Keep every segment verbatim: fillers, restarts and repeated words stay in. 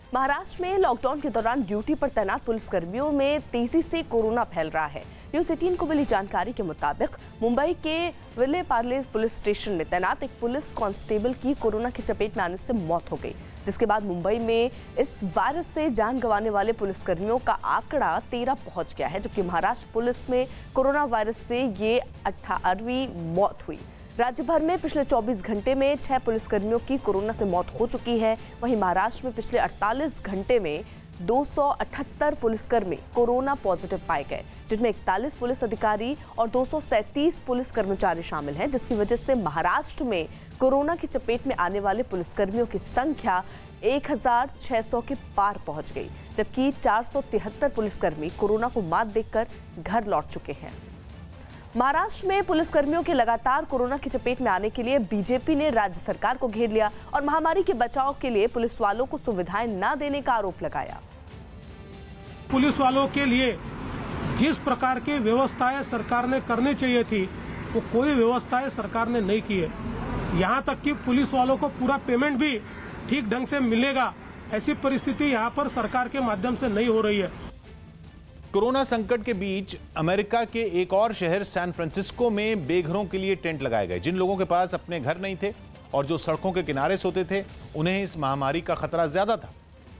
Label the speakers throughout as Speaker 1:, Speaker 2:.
Speaker 1: महाराष्ट्र में लॉकडाउन के दौरान ड्यूटी पर तैनात पुलिसकर्मियों में तेजी से कोरोना फैल रहा है। न्यूज़ अठारह को मिली जानकारी के मुताबिक मुंबई के विले पार्ले पुलिस स्टेशन में तैनात एक पुलिस कांस्टेबल की कोरोना की चपेट में आने से मौत हो गई, जिसके बाद मुंबई में इस वायरस से जान गंवाने वाले पुलिसकर्मियों का आंकड़ा तेरह पहुंच गया है, जबकि महाराष्ट्र पुलिस में कोरोना वायरस से ये अठारहवीं मौत हुई। राज्य भर में पिछले चौबीस घंटे में छह पुलिसकर्मियों की कोरोना से मौत हो चुकी है। वहीं महाराष्ट्र में पिछले अड़तालीस घंटे में दो सौ अठहत्तर पुलिसकर्मी कोरोना पॉजिटिव पाए गए, जिनमें इकतालीस पुलिस अधिकारी और दो सौ सैंतीस पुलिस कर्मचारी शामिल हैं, जिसकी वजह से महाराष्ट्र में कोरोना की चपेट में आने वाले पुलिसकर्मियों की संख्या एक हजार छह सौ के पार पहुंच गई, जबकि चार सौ तिहत्तर पुलिसकर्मी कोरोना को मात देकर घर लौट चुके हैं। महाराष्ट्र में पुलिसकर्मियों के लगातार कोरोना की चपेट में आने के लिए बीजेपी ने राज्य सरकार को घेर लिया और महामारी के बचाव के लिए पुलिस वालों को सुविधाएं न देने का आरोप लगाया।
Speaker 2: पुलिस वालों के लिए जिस प्रकार की व्यवस्थाएं सरकार ने करनी चाहिए थी, वो कोई व्यवस्थाएं सरकार ने नहीं की है। यहाँ तक कि पुलिस वालों को पूरा पेमेंट भी ठीक ढंग से मिलेगा, ऐसी परिस्थिति यहाँ पर सरकार के माध्यम से नहीं हो रही है।
Speaker 3: कोरोना संकट के बीच अमेरिका के एक और शहर सैन फ्रांसिस्को में बेघरों के लिए टेंट लगाए गए। जिन लोगों के पास अपने घर नहीं थे और जो सड़कों के किनारे सोते थे, उन्हें इस महामारी का खतरा ज्यादा था,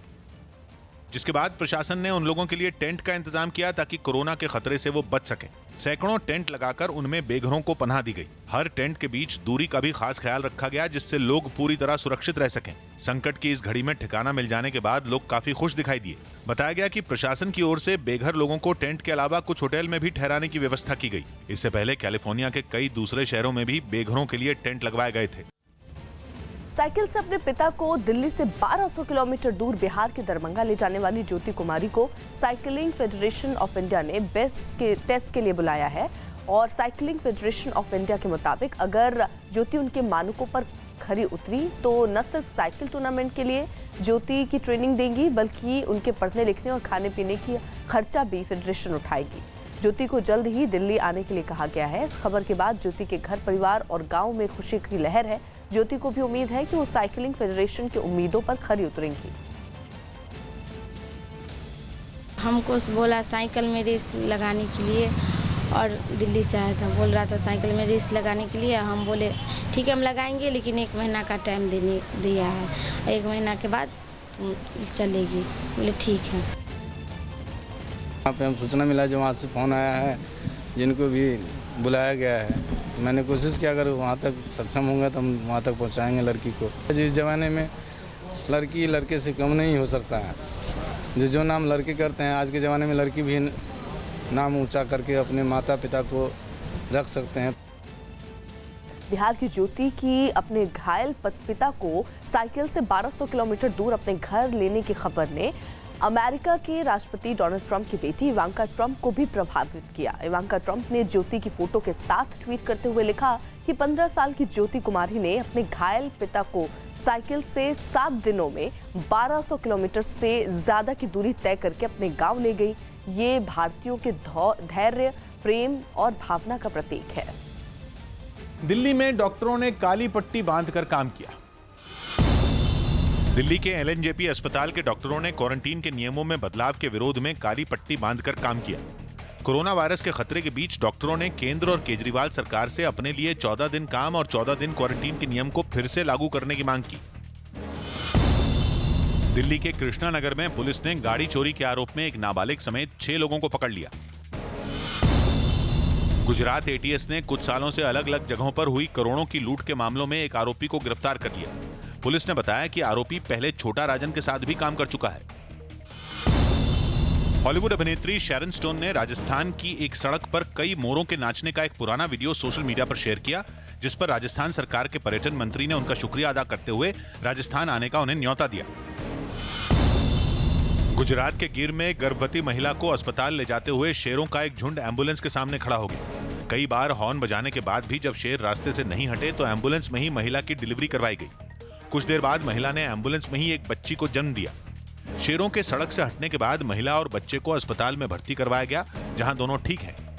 Speaker 3: जिसके बाद प्रशासन ने उन लोगों के लिए टेंट का इंतजाम किया ताकि कोरोना के खतरे से वो बच सकें। सैकड़ों टेंट लगाकर उनमें बेघरों को पनाह दी गई। हर टेंट के बीच दूरी का भी खास ख्याल रखा गया, जिससे लोग पूरी तरह सुरक्षित रह सकें। संकट की इस घड़ी में ठिकाना मिल जाने के बाद लोग काफी खुश दिखाई दिए। बताया गया कि प्रशासन की ओर से बेघर लोगों को टेंट के अलावा कुछ होटल में भी ठहराने की व्यवस्था की गई। इससे पहले कैलिफोर्निया के कई दूसरे शहरों में भी बेघरों के लिए टेंट लगवाए गए थे।
Speaker 1: साइकिल से अपने पिता को दिल्ली से बारह सौ किलोमीटर दूर बिहार के दरभंगा ले जाने वाली ज्योति कुमारी को साइकिलिंग फेडरेशन ऑफ इंडिया ने बेस्ट के टेस्ट के लिए बुलाया है। और साइकिलिंग फेडरेशन ऑफ इंडिया के मुताबिक अगर ज्योति उनके मानकों पर खरी उतरी तो न सिर्फ साइकिल टूर्नामेंट के लिए ज्योति की ट्रेनिंग देंगी, बल्कि उनके पढ़ने लिखने और खाने पीने की खर्चा भी फेडरेशन उठाएगी। ज्योति को जल्द ही दिल्ली आने के लिए कहा गया है। इस खबर के बाद ज्योति के घर परिवार और गांव में खुशी की लहर है। ज्योति को भी उम्मीद है कि वो साइकिलिंग फेडरेशन की उम्मीदों पर खरी उतरेंगी।
Speaker 4: हमको बोला साइकिल में रेस लगाने के लिए और दिल्ली से आया था, बोल रहा था साइकिल में रेस लगाने के लिए। हम बोले ठीक है हम लगाएंगे, लेकिन एक महीना का टाइम देने दिया है, एक महीना के बाद तुम चलेगी। बोले ठीक है।
Speaker 5: वहाँ पे हम सूचना मिला जो वहाँ से फ़ोन आया है, जिनको भी बुलाया गया है। मैंने कोशिश किया अगर वहाँ तक सक्षम होंगे तो हम वहाँ तक पहुँचाएंगे लड़की को। इस ज़माने में लड़की लड़के से कम नहीं हो सकता है। जो जो नाम लड़के करते हैं, आज के ज़माने में लड़की भी नाम ऊंचा करके अपने माता पिता को रख सकते हैं।
Speaker 1: बिहार की ज्योति की अपने घायल पिता को साइकिल से बारह सौ किलोमीटर दूर अपने घर लेने की खबर ने अमेरिका के राष्ट्रपति डोनाल्ड ट्रंप की बेटी इवांका ट्रंप को भी प्रभावित किया। इवांका ट्रंप ने ज्योति की फोटो के साथ ट्वीट करते हुए लिखा कि पंद्रह साल की ज्योति कुमारी ने अपने घायल पिता को साइकिल से सात दिनों में बारह सौ किलोमीटर से ज्यादा की दूरी तय करके अपने गांव ले गई। ये भारतीयों के धैर्य, प्रेम और भावना का प्रतीक है।
Speaker 3: दिल्ली में डॉक्टरों ने काली पट्टी बांधकर काम किया। दिल्ली के एल एन जे पी अस्पताल के डॉक्टरों ने क्वारंटीन के नियमों में बदलाव के विरोध में काली पट्टी बांधकर काम किया। कोरोना वायरस के खतरे के बीच डॉक्टरों ने केंद्र और केजरीवाल सरकार से अपने लिए चौदह दिन काम और चौदह दिन क्वारंटीन के नियम को फिर से लागू करने की मांग की। दिल्ली के कृष्णा नगर में पुलिस ने गाड़ी चोरी के आरोप में एक नाबालिग समेत छह लोगों को पकड़ लिया। गुजरात ए टी एस ने कुछ सालों से अलग अलग जगहों पर हुई करोड़ों की लूट के मामलों में एक आरोपी को गिरफ्तार कर लिया। पुलिस ने बताया कि आरोपी पहले छोटा राजन के साथ भी काम कर चुका है। हॉलीवुड अभिनेत्री शैरन स्टोन ने राजस्थान की एक सड़क पर कई मोरों के नाचने का एक पुराना वीडियो सोशल मीडिया पर शेयर किया, जिस पर राजस्थान सरकार के पर्यटन मंत्री ने उनका शुक्रिया अदा करते हुए राजस्थान आने का उन्हें न्योता दिया। गुजरात के गिर में गर्भवती महिला को अस्पताल ले जाते हुए शेरों का एक झुंड एम्बुलेंस के सामने खड़ा हो गया। कई बार हॉर्न बजाने के बाद भी जब शेर रास्ते से नहीं हटे तो एम्बुलेंस में ही महिला की डिलीवरी करवाई गई। कुछ देर बाद महिला ने एम्बुलेंस में ही एक बच्ची को जन्म दिया। शेरों के सड़क से हटने के बाद महिला और बच्चे को अस्पताल में भर्ती करवाया गया, जहां दोनों ठीक हैं।